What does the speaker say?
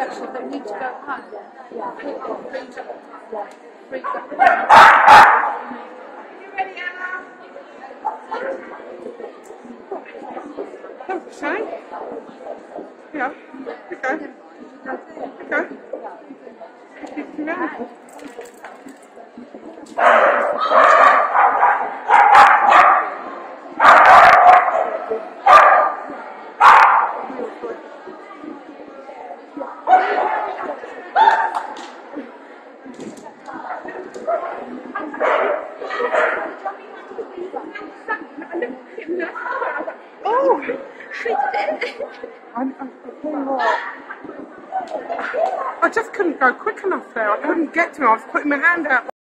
actually, they need to go home. Free to. Oh, Shane? Yeah. Okay. Okay. Yeah. Oh! I tell you what. I just couldn't go quick enough there. I couldn't get to him. I was putting my hand out.